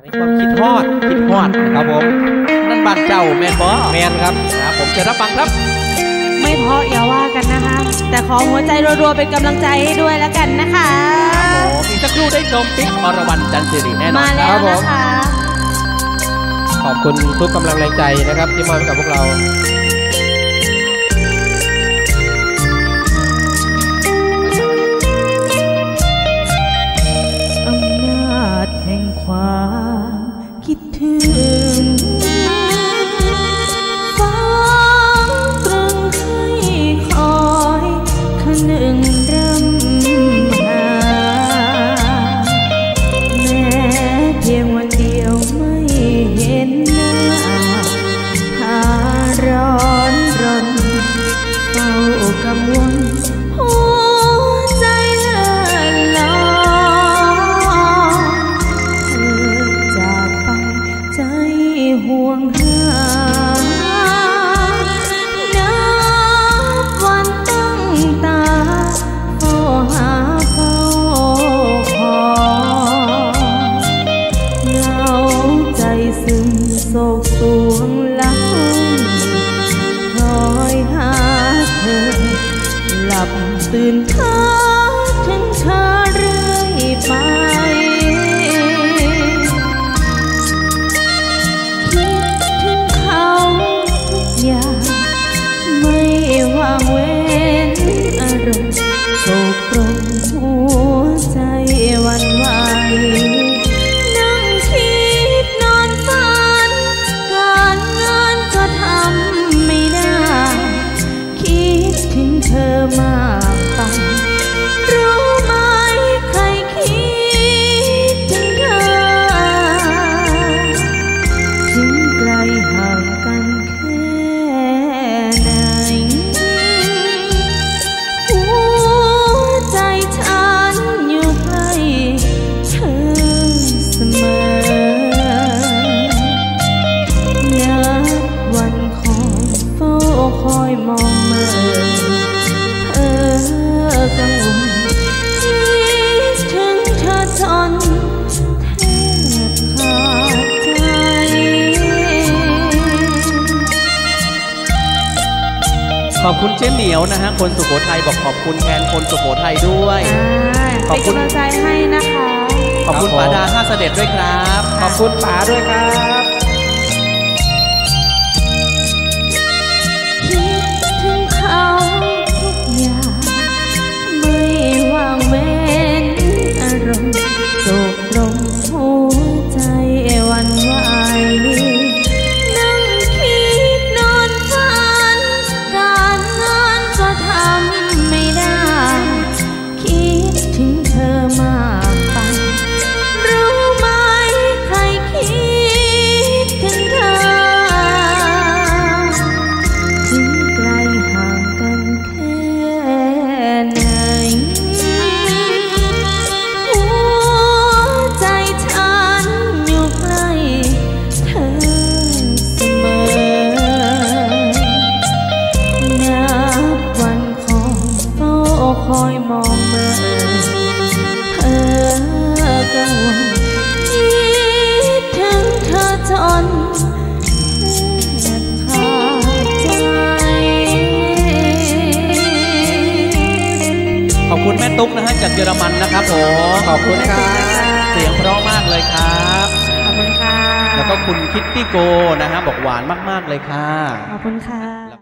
มีความคิดฮอดนะครับผมนั่นบ้านเจ้าแมนบอแมนครับผมจะรับฟังครับไม่เพราะอย่าว่ากันนะคะแต่ขอหัวใจรัวๆเป็นกำลังใจให้ด้วยแล้วกันนะคะอีกสักครู่ได้ชมปิ๊กอรวรรณจันทร์สิริแน่นอนมาแล้วนะคะขอบคุณทุกกำลังแรงใจนะครับที่มอบให้กับพวกเราอำนาจแห่งความคิดถึงฟ้าตรึงให้คอยคนึงรำหาแม้เพียงวันเดียวไม่เห็นหน้าหาร้อนรนเฝ้ากังวลหัวใจเลื่อนลอยเธอจากไปใจห่วงหานับวันตั้งตาเฝ้าหาเฝ้าคอยเหงาใจซึมโศกสวงหลังคอยหาเธอหลับตื่นเธอถึงเธอเรื่อยไปคิดถึงเขาทุกอย่างไม่ว่างเว้นอารมณ์โศกตรงหัวใจหวั่นไหวนั่งคิดนอนฝันการงานก็ทำไม่ได้คิดถึงเธอมากไปรู้ไหมใครคิดถึงเธอถึงไกลห่างกันแค่ไหนหัวใจฉันอยู่ใกล้เธอเสมอนับวันคอยเฝ้าคอยมองเมื่อกังวลคิดถึงเธอจนแทบขาดใจขอบคุณเจ๊เหนียวนะฮะคนสุโขทัยบอกขอบคุณแทนคนสุโขทัยด้วยขอบคุณกำลังใจให้นะคะขอบคุณป๋าดาท่าเสด็จด้วยครับขอบคุณป๋าด้วยครับคิดถึงเขาทุกอย่างไม่ว่างเว้นอารมณ์โศกตรงหัวใจหวั่นไหวนั่งคิดนอนฝันการงานก็ทำไม่ได้คิดถึงเธอมากไปรู้ไหมใครคิดถึงเธอถึงไกลห่างกันแค่ไหนหัวใจฉันอยู่ใกล้เธอเสมอนับวันคอยเฝ้าคอยมองเมื่อเธอกังวลคิดถึงเธอจนแทบขาดใจขอบคุณแม่ตุ๊กนะฮะจากเยอรมันนะครับผมขอบคุณครับเสียงเพราะมากเลยครับขอบคุณค่ะแล้วก็คุณคิตตี้โกนะฮะบอกหวานมากๆเลยค่ะขอบคุณค่ะ